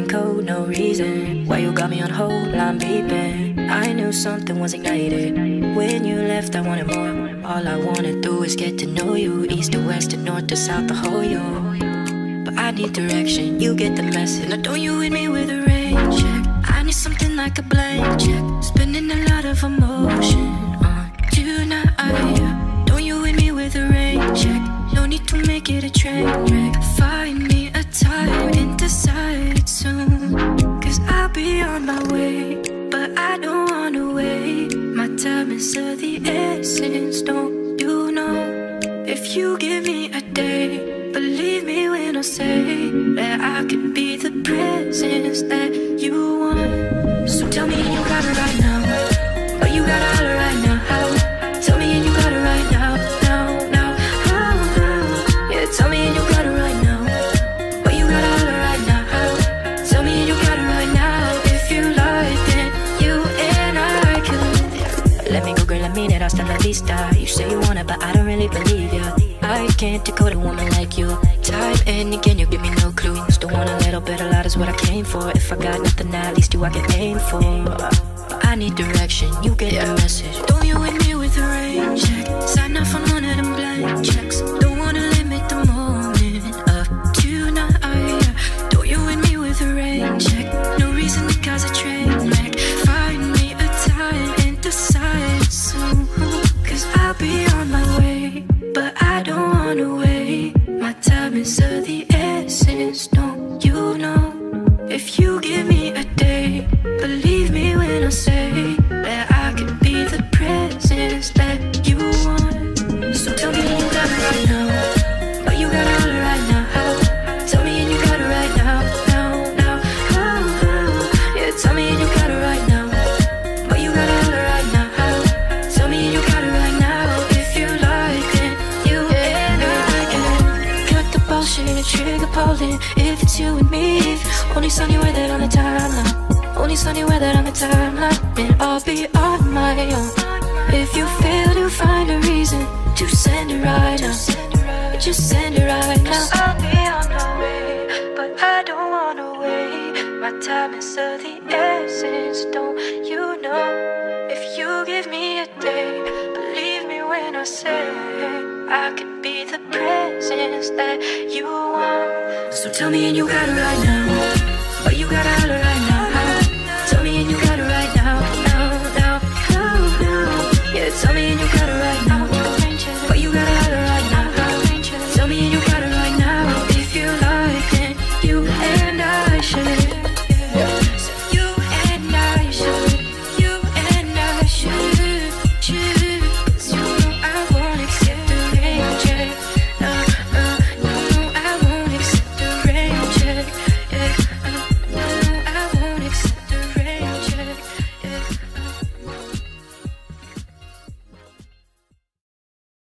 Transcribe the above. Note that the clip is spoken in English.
code, no reason why you got me on hold, I'm beeping. I knew something was ignited. When you left, I wanted more. All I wanna do is get to know you. East to west to north to south, the whole you. But I need direction, you get the message. Now don't you hit me with a rain check. I need something like a blank check. Spending a lot of emotion on tonight. Don't you hit me with a rain check. No need to make it a train wreck. Find me a time and decide it soon. Cause I'll be on my way, but I don't wanna wait. My time is of the essence, don't you know? If you give me a day, believe me when I say that I could be the presence that you want. So tell me you got it right now, but you got all right now. Tell me and you got it right now, now. Yeah, tell me and you got it right now, but you got all right now. Tell me and you got it right now. If you like it, you and I can. Let me go, girl, I mean it, hasta la vista. You say you want it, but I don't really believe ya. I can't decode a woman like you. Time and again, you give me no clues. Don't want a little bit, a lot is what I came for. If I got nothing, at least you I can aim for. I need direction, you get the message. Don't you hit me with a rain check. Sign off on one of them blank checks. Don't wanna limit the moment of tonight. Don't you hit me with a rain check. No reason to cause a train wreck. Find me a time and decide soon. Cause I'll be on my way, but I don't wanna wait. My time is of the essence, don't you know? If you give me a day, believe me when I say that I could be the presence that you want. So tell me you got it right now, but you got it all right now. Tell me and you got it right now, now. Yeah, tell me and you got it right now, but you got it all right now. Tell me and you got it right now. If you like it, you and I can. Cut the bullshit and trigger pulling. If it's you and me, only sunny weather on the timeline. Only sunny weather on the timeline. And I'll be on my own. If you fail to find a reason to send it right now, just send it right now. I'll be on my way, but I don't wanna wait. My time is of the essence, don't you know? If you give me a day, believe me when I say I could be the presence that you want. So tell me and you got it right now, but you got it all right.